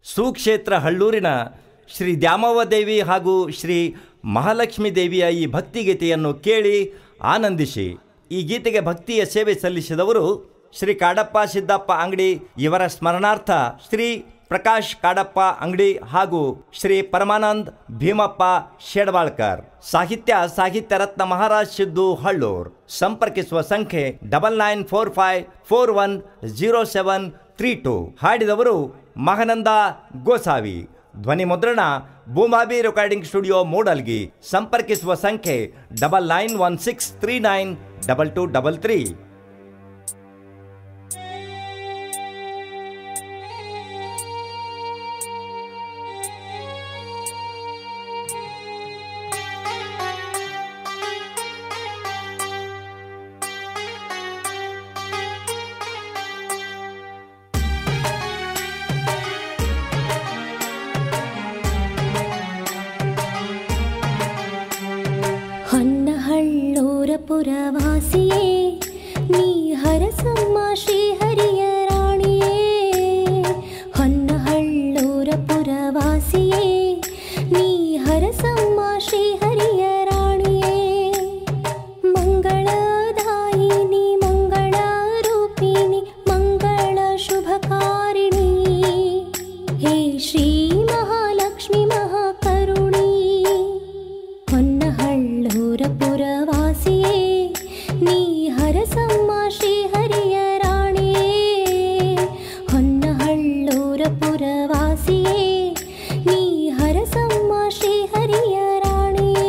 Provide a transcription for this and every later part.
ಸುಕ್ಷೇತ್ರ ಹಳ್ಳೂರಿನ ಶ್ರೀ ದ್ಯಾಮವ್ವ ದೇವಿ ಹಾಗೂ ಶ್ರೀ ಮಹಾಲಕ್ಷ್ಮೀ ದೇವಿಯ ಈ ಭಕ್ತಿಗೀತೆಯನ್ನು ಕೇಳಿ ಆನಂದಿಸಿ. ಈ ಗೀತೆಗೆ ಭಕ್ತಿಯ ಸೇವೆ ಸಲ್ಲಿಸಿದವರು ಶ್ರೀ ಕಾಡಪ್ಪ ಸಿದ್ದಪ್ಪ ಅಂಗಡಿ. ಇವರ ಸ್ಮರಣಾರ್ಥ ಶ್ರೀ ಪ್ರಕಾಶ್ ಕಾಡಪ್ಪ ಅಂಗಡಿ ಹಾಗೂ ಶ್ರೀ ಪರಮಾನಂದ್ ಭೀಮಪ್ಪ ಶೇಡ್ವಾಳ್ಕರ್. ಸಾಹಿತ್ಯ ರತ್ನ ಮಹಾರಾಜ್ ಸಿದ್ದು ಹಳ್ಳೂರ್. ಸಂಪರ್ಕಿಸುವ ಸಂಖ್ಯೆ 9945410732. ಹಾಡಿದವರು ಮಹಾನಂದ ಗೋಸಾವಿ. ಧ್ವನಿ ಮುದ್ರಣ ಭೂಮಾಬಿ ರೆಕಾರ್ಡಿಂಗ್ ಸ್ಟುಡಿಯೋ ಮೂಡಲ್ಗಿ. ಸಂಪರ್ಕಿಸುವ ಸಂಖ್ಯೆ 9916392233. ಹೊನ್ನಹಳ್ಳೂರ ಪುರವಾಸಿಯೇ ನೀ ಹರಸಮ್ಮ ಶ್ರೀಹರಿಯ ರಾಣಿಯೇ. ಹೊನ್ನಹಳ್ಳೂರ ಪುರವಾಸಿಯೇ ನೀ ಹರಸಮ್ಮ ಶ್ರೀಹರಿಯ ರಾಣಿಯೇ. ಮಂಗಳದಾಯಿನಿ ಮಂಗಳ ರೂಪಿಣಿ ಮಂಗಳ ಶುಭಕಾರಿಣಿ ಹೇ ಶ್ರೀ ಮಹಾಲಕ್ಷ್ಮಿ ಮಹಾಕರುಣಿ. ಹೊನ್ನಹಳ್ಳೂರ ಪುರವಾಸಿಯೇ ನೀ ಹರಸಮ್ಮ ಶ್ರೀಹರಿಯ ರಾಣಿಯೇ. ಹೊನ್ನಹಳ್ಳೂರ ಪುರವಾಸಿಯೇ ನೀ ಹರಸಮ್ಮ ಶ್ರೀಹರಿಯ ರಾಣಿಯೇ.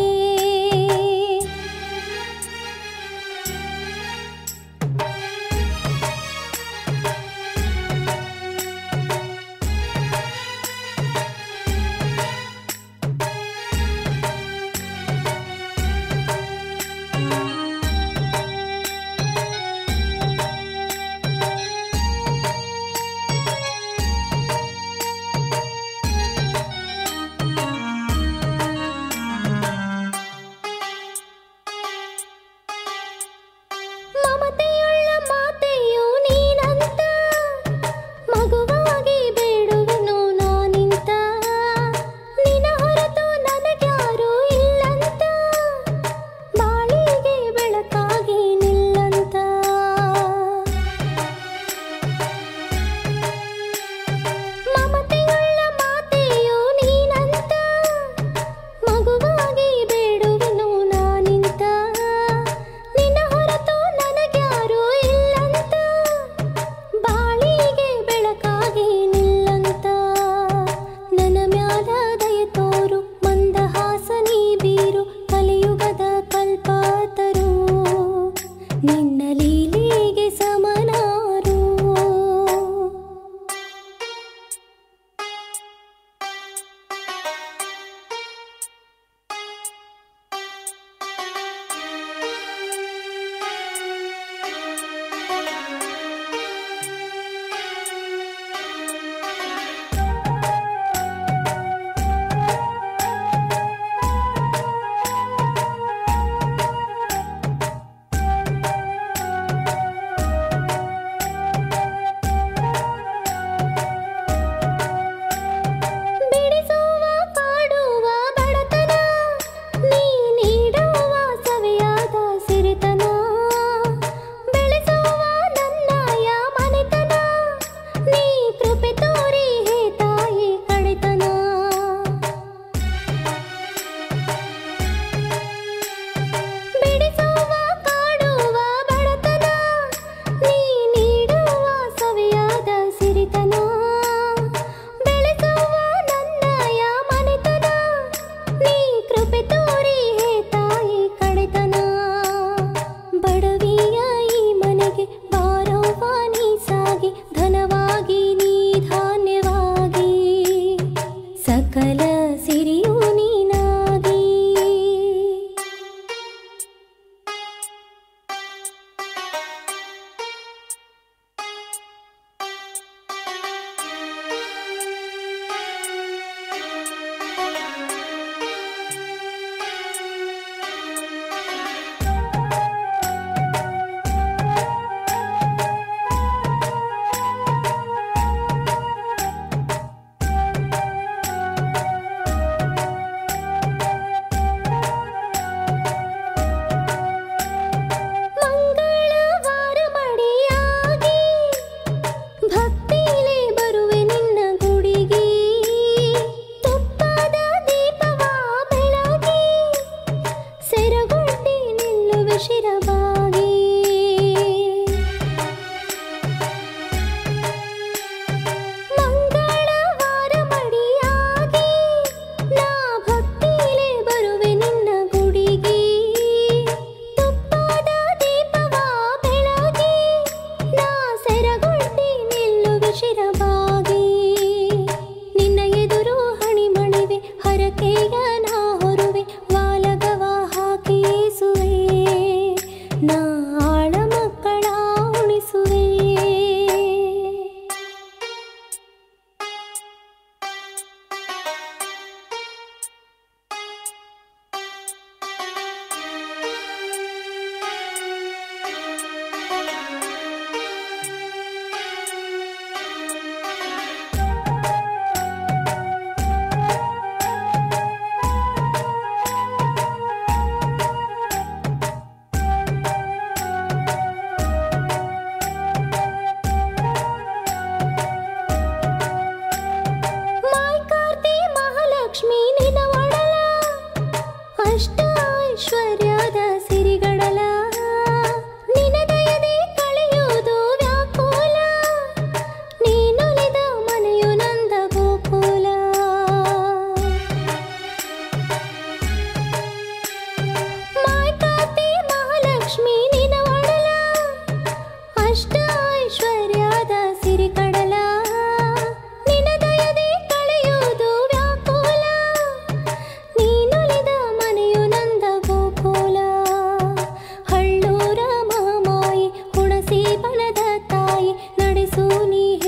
ನಡೆಸು ನೀ